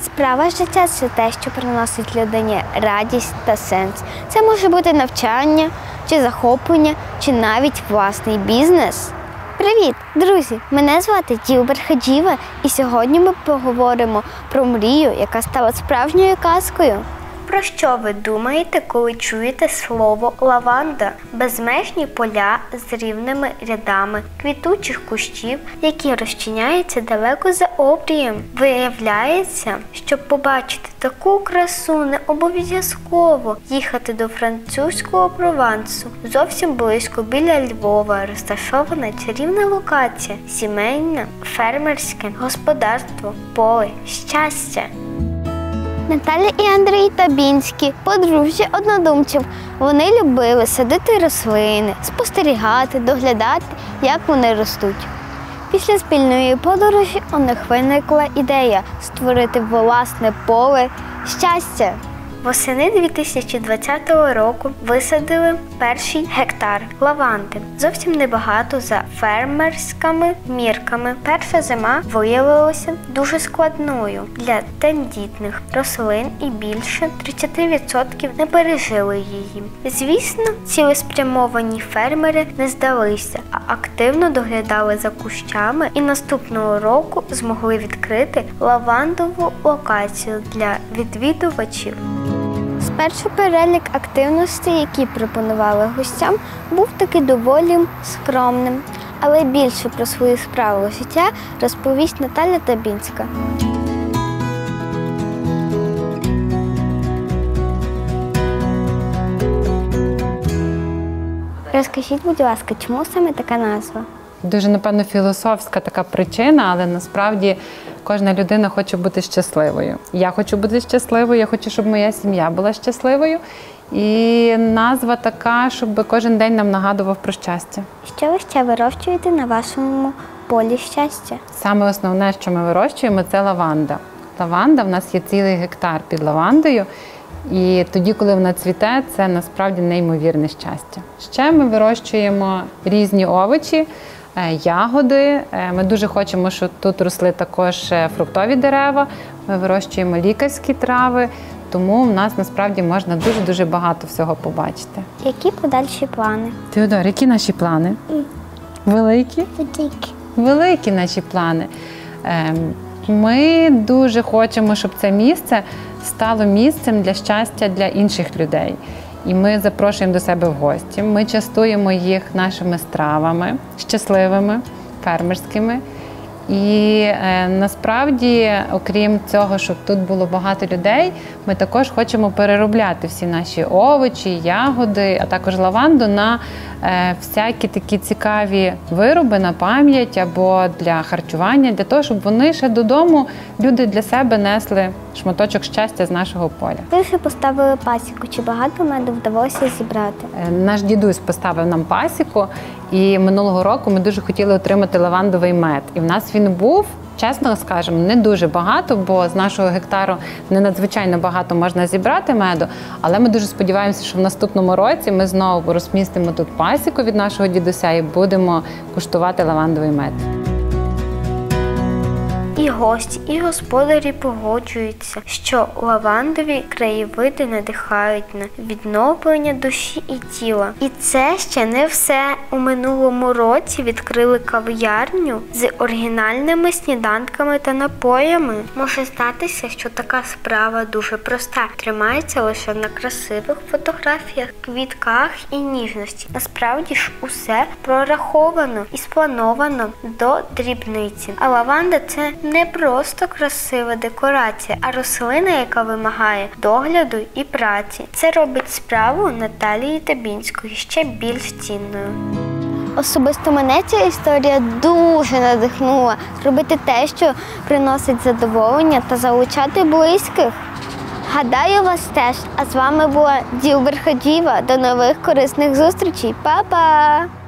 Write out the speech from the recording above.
Справа життя – це те, що приносить людині радість та сенс. Це може бути навчання, чи захоплення, чи навіть власний бізнес. Привіт, друзі! Мене звати Ділбер Хаджіва, і сьогодні ми поговоримо про мрію, яка стала справжньою казкою. Про що ви думаєте, коли чуєте слово «лаванда»? Безмежні поля з рівними рядами квітучих кущів, які розчиняються далеко за обрієм. Виявляється, щоб побачити таку красу, не обов'язково їхати до французького Провансу. Зовсім близько біля Львова розташована чарівна локація – сімейне фермерське господарство «Поле щастя». Наталя і Андрій Табінські – подружжя однодумців. Вони любили садити рослини, спостерігати, доглядати, як вони ростуть. Після спільної подорожі у них виникла ідея створити власне поле щастя. Восени 2020 року висадили перший гектар лаванди. Зовсім небагато за фермерськими мірками. Перша зима виявилася дуже складною для тендітних рослин і більше 30% не пережили її. Звісно, цілеспрямовані фермери не здалися, а активно доглядали за кущами і наступного року змогли відкрити лавандову локацію для відвідувачів. Спершу перелік активностей, які пропонували гостям, був таки доволі скромним. Але більше про свою справу життя розповість Наталя Табінська. Розкажіть, будь ласка, чому саме така назва? Дуже, напевно, філософська така причина, але насправді кожна людина хоче бути щасливою. Я хочу бути щасливою, я хочу, щоб моя сім'я була щасливою. І назва така, щоб кожен день нам нагадував про щастя. Що ви ще вирощуєте на вашому полі щастя? Саме основне, що ми вирощуємо, це лаванда. Лаванда, в нас є цілий гектар під лавандою. І тоді, коли вона цвіте, це насправді неймовірне щастя. Ще ми вирощуємо різні овочі, ягоди. Ми дуже хочемо, щоб тут росли також фруктові дерева. Ми вирощуємо лікарські трави, тому в нас насправді можна дуже-дуже багато всього побачити. Які подальші плани? Теодор, які наші плани? Великі? Великі. Великі наші плани. Ми дуже хочемо, щоб це місце стало місцем для щастя для інших людей. І ми запрошуємо до себе в гості. Ми частуємо їх нашими стравами, щасливими, фермерськими. І насправді, окрім цього, щоб тут було багато людей, ми також хочемо переробляти всі наші овочі, ягоди, а також лаванду на всякі такі цікаві вироби на пам'ять або для харчування, для того, щоб вони ще додому, люди для себе несли шматочок щастя з нашого поля. Ви вже поставили пасіку. Чи багато меду вдалося зібрати? Наш дідусь поставив нам пасіку, і минулого року ми дуже хотіли отримати лавандовий мед. І в нас він був, чесно скажемо, не дуже багато, бо з нашого гектару не надзвичайно багато можна зібрати меду. Але ми дуже сподіваємося, що в наступному році ми знову розмістимо тут пасіку від нашого дідуся і будемо куштувати лавандовий мед. І гості, і господарі погоджуються, що лавандові краєвиди надихають на відновлення душі і тіла. І це ще не все. У минулому році відкрили кав'ярню з оригінальними сніданками та напоями. Може статися, що така справа дуже проста. Тримається лише на красивих фотографіях, квітках і ніжності. Насправді ж усе прораховано і сплановано до дрібниці. А лаванда – це не просто красива декорація, а рослина, яка вимагає догляду і праці. Це робить справу Наталії Табінської ще більш цінною. Особисто мене ця історія дуже надихнула робити те, що приносить задоволення та залучати близьких. Гадаю, вас теж. А з вами була Ділбер Хаджіва. До нових корисних зустрічей. Па-па!